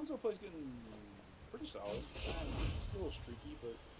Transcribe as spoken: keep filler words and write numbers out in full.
Hanzo play's getting pretty solid. It's a little streaky, but